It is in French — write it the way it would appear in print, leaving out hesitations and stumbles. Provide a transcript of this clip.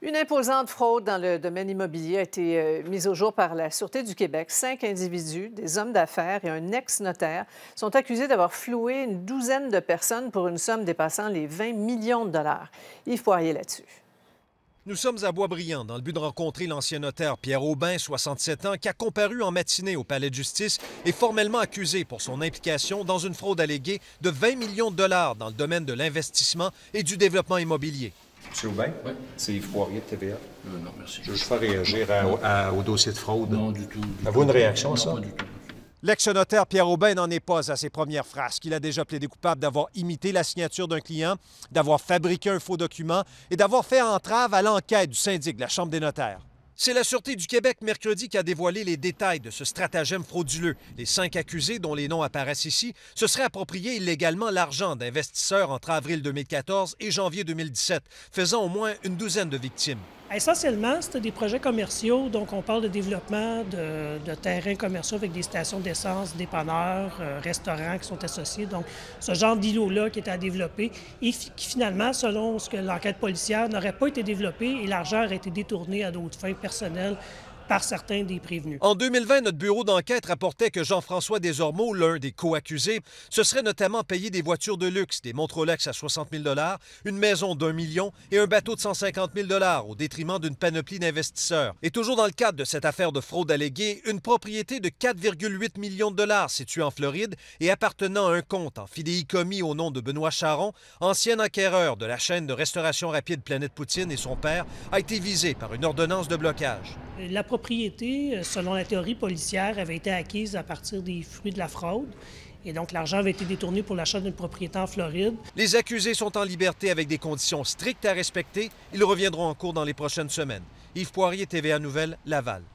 Une imposante fraude dans le domaine immobilier a été mise au jour par la Sûreté du Québec. 5 individus, des hommes d'affaires et un ex-notaire, sont accusés d'avoir floué une douzaine de personnes pour une somme dépassant les 20 millions de dollars. Yves Poirier là-dessus. Nous sommes à Boisbriand, dans le but de rencontrer l'ancien notaire Pierre Aubin, 67 ans, qui a comparu en matinée au palais de justice et formellement accusé pour son implication dans une fraude alléguée de 20 millions de dollars dans le domaine de l'investissement et du développement immobilier. M. Aubin, oui. C'est Yves Poirier de TVA. Non, merci. Je veux juste faire réagir au dossier de fraude. Non, du tout. Avez-vous une réaction, non, ça? Pas du tout. L'ex-notaire Pierre Aubin n'en est pas à ses premières frasques. Il a déjà plaidé coupable d'avoir imité la signature d'un client, d'avoir fabriqué un faux document et d'avoir fait entrave à l'enquête du syndic de la Chambre des notaires. C'est la Sûreté du Québec mercredi qui a dévoilé les détails de ce stratagème frauduleux. Les 5 accusés, dont les noms apparaissent ici, se seraient appropriés illégalement l'argent d'investisseurs entre avril 2014 et janvier 2017, faisant au moins une douzaine de victimes. Essentiellement, c'était des projets commerciaux, donc on parle de développement de terrains commerciaux avec des stations d'essence, dépanneurs, restaurants qui sont associés. Donc, ce genre d'îlot-là qui était à développer et qui finalement, selon ce que l'enquête policière, n'aurait pas été développé et l'argent aurait été détourné à d'autres fins personnelles par certains des prévenus. En 2020, notre bureau d'enquête rapportait que Jean-François Desormeaux, l'un des co-accusés, se serait notamment payé des voitures de luxe, des montres Rolex à 60 000 $, une maison d'1 million et un bateau de 150 000 $ au détriment d'une panoplie d'investisseurs. Et toujours dans le cadre de cette affaire de fraude alléguée, une propriété de 4,8 millions de dollars située en Floride et appartenant à un compte en fidéicommis au nom de Benoît Charron, ancien acquéreur de la chaîne de restauration rapide Planète Poutine et son père, a été visé par une ordonnance de blocage. La propriété, selon la théorie policière, avait été acquise à partir des fruits de la fraude. Et donc, l'argent avait été détourné pour l'achat d'une propriété en Floride. Les accusés sont en liberté avec des conditions strictes à respecter. Ils reviendront en cours dans les prochaines semaines. Yves Poirier, TVA Nouvelles, Laval.